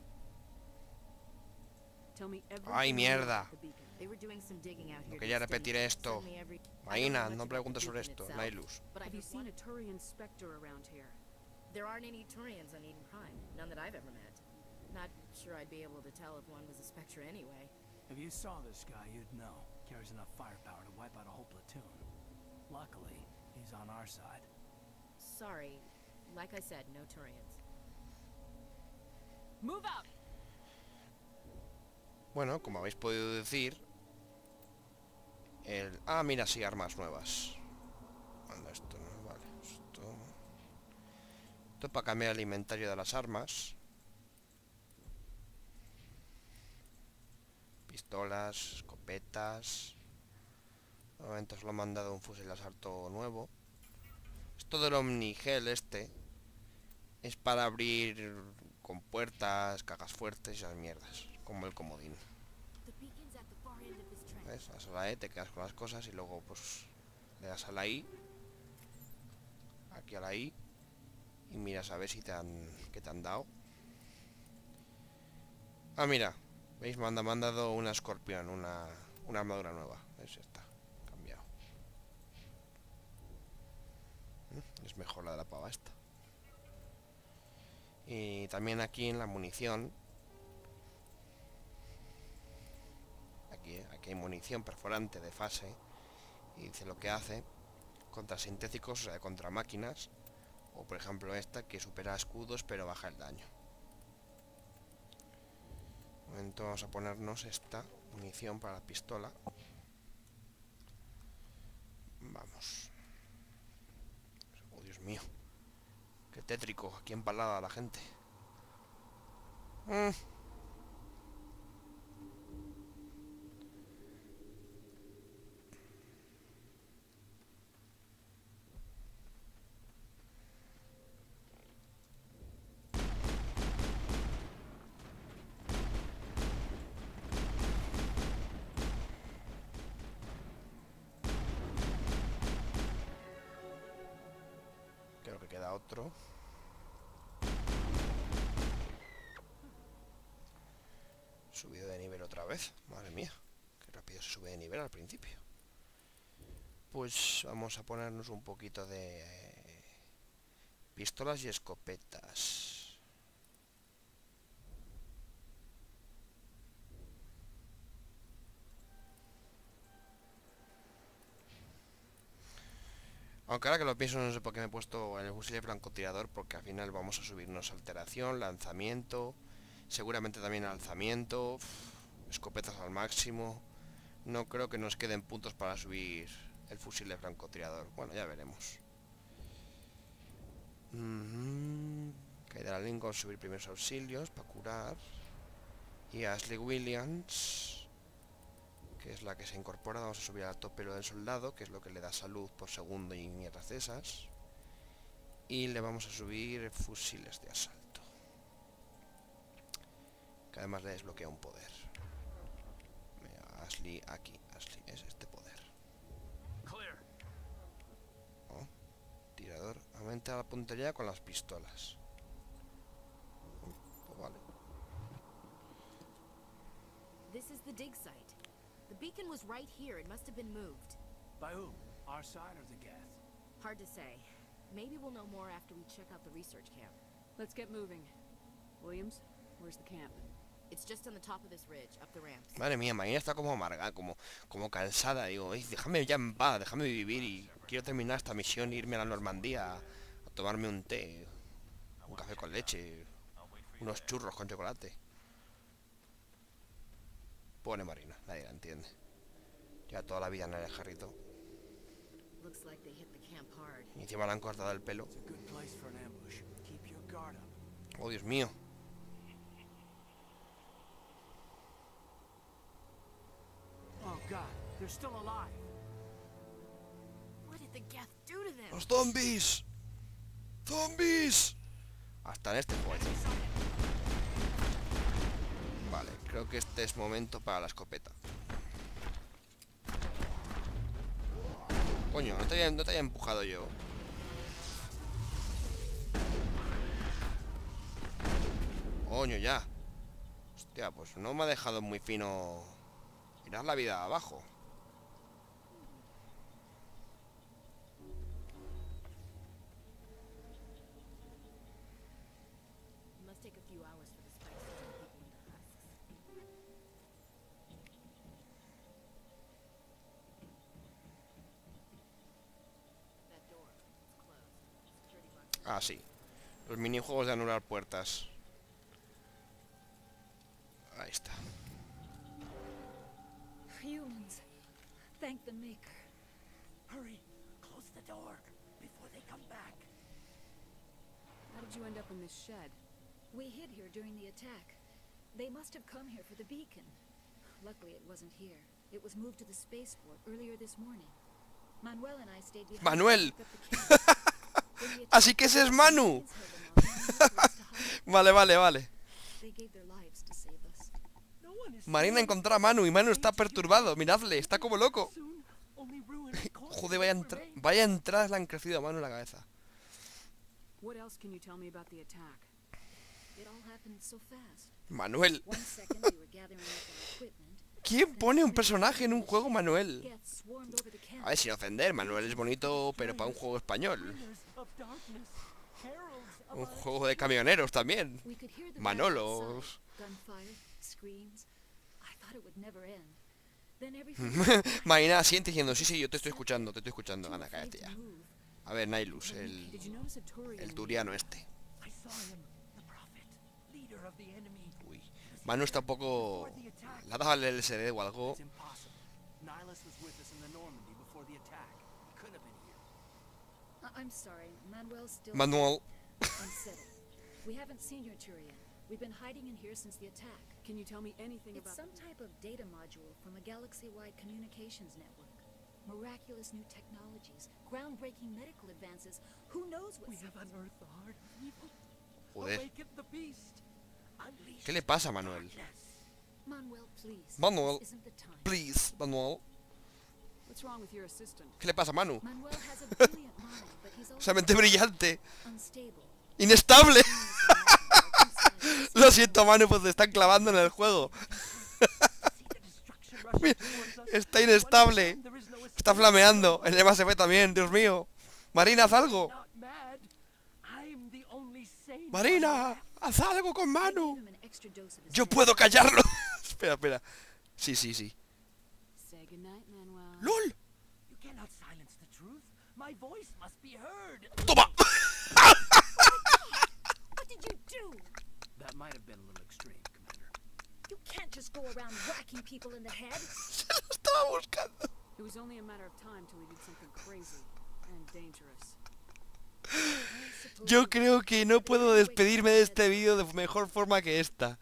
Tell me everything. Ay, mierda. They were doing some digging out here. No quería repetir esto. Maína, no preguntes sobre esto, Nihilus. Have you seen a Turian Spectre around here? There aren't any Turians on Eden Prime. None that I've ever met. Not sure I'd be able to tell if one was a Spectre anyway. If you saw this guy, you'd know. Carries enough firepower to wipe out a whole platoon. Luckily, he's on our side. Sorry. Like I said, no Turians. Move out. Bueno, como habéis podido decir, el... Ah, mira, sí, armas nuevas. Anda, esto no vale. Esto... Esto es para cambiar el inventario de las armas. Pistolas, escopetas. De momento solo me han dado un fusil de asalto nuevo. Esto del Omnigel este es para abrir con puertas, cajas fuertes y esas mierdas, como el comodín. ¿Ves? Das a la E, te quedas con las cosas y luego pues le das a la I, aquí a la I, y miras a ver si te han, qué te han dado. Ah, mira, ¿veis? Me han, me han dado una escorpión, una, una armadura nueva. ¿Ves? Está cambiado. Es mejor la de la pava esta. Y también aquí en la munición, aquí, aquí hay munición perforante de fase, y dice lo que hace contra sintéticos, o sea, contra máquinas, o por ejemplo esta que supera escudos pero baja el daño. De momento vamos a ponernos esta munición para la pistola. Vamos. Oh, Dios mío. Qué tétrico, aquí empalada la gente. Mm. Creo que queda otro. Subido de nivel otra vez. Madre mía, qué rápido se sube de nivel al principio. Pues vamos a ponernos un poquito de eh, pistolas y escopetas. Aunque ahora que lo pienso no sé por qué me he puesto el fusil de francotirador, porque al final vamos a subirnos alteración, lanzamiento, seguramente también alzamiento, uf, escopetas al máximo. No creo que nos queden puntos para subir el fusil de francotirador. Bueno, ya veremos. Mm-hmm. Caída Lincoln, subir primeros auxilios para curar. Y Ashley Williams, que es la que se incorpora, vamos a subir al topero del soldado, que es lo que le da salud por segundo y mierdas de esas. Y le vamos a subir fusiles de asalto, que además le desbloquea un poder. Mira, Ashley aquí, Ashley es este poder. Oh, tirador, aumenta la puntería con las pistolas. Pues vale. This is the dig site. The beacon was right here. It must have been moved. By who? Our side or the Geth? Hard to say. Maybe we'll know more after we check out the research camp. Let's get moving. Williams, where's the camp? It's just on the top of this ridge, up the ramps. Madre mía, Marina está como amargada, como, como cansada. Digo, déjame ya en paz, déjame vivir y quiero terminar esta misión e irme a la Normandía a, a tomarme un té, un café con leche, unos churros con chocolate. Pobre Marina, nadie la entiende. Ya toda la vida en el jarrito. Looks like they hit the camp hard. Y encima le han cortado el pelo. It's a good place for an ambush. Keep your guard up. Oh, Dios mío. Oh God, they're still alive. What did the Geth do to them? ¡Los zombies! ¡Zombies! Hasta en este juego. Vale, creo que este es momento para la escopeta. Coño, no te había, no te había empujado yo. Coño, ya. Hostia, pues no me ha dejado muy fino. Mirad la vida abajo. Must take a few hours for the spikes to turn people into husks. That door, it's closed. Security box. Ah, sí. Los minijuegos de anular puertas. Ahí está. Humans. Thank the Maker. Hurry, close the door before they come back. How did you end up in this shed? We hid here during the attack. They must have come here for the beacon. Luckily, it wasn't here. It was moved to the spaceport earlier this morning. Manuel and I stayed behind. Manuel. Así que ese es Manu. Vale, vale, vale. They gave their lives to save us. Marina encontró a Manu y Manu está perturbado. Miradle, está como loco. Joder, vaya, entra vaya entradas le han crecido a Manu en la cabeza. What else can you tell me about the attack? It all happened so fast. Manuel. One second we were gathering up our equipment. ¿Quién pone un personaje en un juego Manuel? A ver, sin ofender, Manuel es bonito, pero para un juego español. Un juego de camioneros también. Manolos. Marina siente diciendo, sí, sí, yo te estoy escuchando, te estoy escuchando. Anda, cállate ya. A ver, Nihilus, el, el turiano este. Uy, Manu está un poco... ¿Le ha dado el L S D o algo? Nihilus was with us in the Normandy before the attack. He couldn't have been here. I'm sorry, Manuel's still Manuel. unsettled. We haven't seen your Turian. We've been hiding in here since the attack. Can you tell me anything It's about... some type of data module from a galaxy-wide communications network. Miraculous new technologies, groundbreaking medical advances. Who knows what's... We have unearthed the heart of evil. Joder. Awaken the beast. Unleash ¿Qué le pasa a Manuel? Manuel, please. Manuel, This isn't the time. please, Manuel. What's wrong with your assistant? ¿Qué le pasa a Manu? Manuel has a brilliant mind, but he's Esa mente brillante. unstable. ¡Inestable! Lo siento, Manu, pues te están clavando en el juego. Mira, está inestable. Está flameando. El M S F también, Dios mío. Marina, haz algo. Marina, haz algo con Manu. Yo puedo callarlo. Espera, espera. Sí, sí, sí. Say goodnight, Manuel. ¡Lol! You cannot silence the truth. My voice must be heard. ¡Toma! What did you do? That might have been a little extreme, Commander. You can't just go around whacking people in the head. Estaba buscando. It was only a matter of time till he did something crazy and dangerous. Yo creo que no puedo despedirme de este vídeo de mejor forma que esta.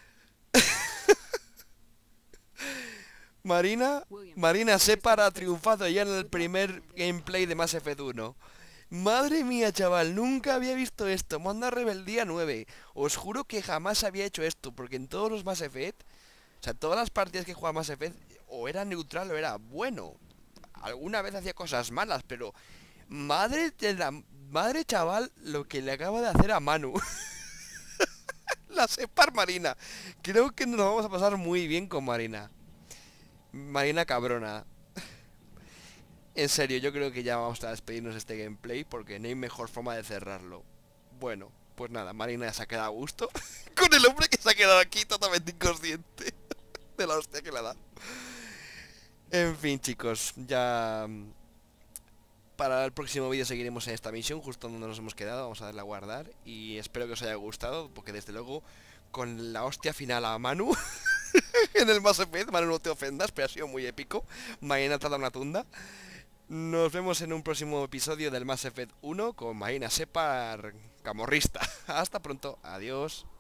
Marina, Marina Shepard ha triunfado ya en el primer gameplay de Mass Effect uno. Madre mía, chaval, nunca había visto esto. Manda Rebeldía nueve. Os juro que jamás había hecho esto, porque en todos los Mass Effect, o sea, todas las partidas que jugaba Mass Effect, o era neutral o era bueno. Alguna vez hacía cosas malas, pero... Madre de la... Madre, chaval, lo que le acaba de hacer a Manu. La Shepard Marina. Creo que nos vamos a pasar muy bien con Marina. Marina cabrona. En serio, yo creo que ya vamos a despedirnos de este gameplay porque no hay mejor forma de cerrarlo. Bueno, pues nada, Marina ya se ha quedado a gusto con el hombre que se ha quedado aquí totalmente inconsciente de la hostia que le ha dado. En fin, chicos, ya... Para el próximo vídeo seguiremos en esta misión, justo donde nos hemos quedado, vamos a darle a guardar. Y espero que os haya gustado, porque desde luego, con la hostia final a Manu en el Mass Effect, Manu, no te ofendas, pero ha sido muy épico. Marina te ha dado una tunda. Nos vemos en un próximo episodio del Mass Effect uno con Marina Shepard camorrista. Hasta pronto, adiós.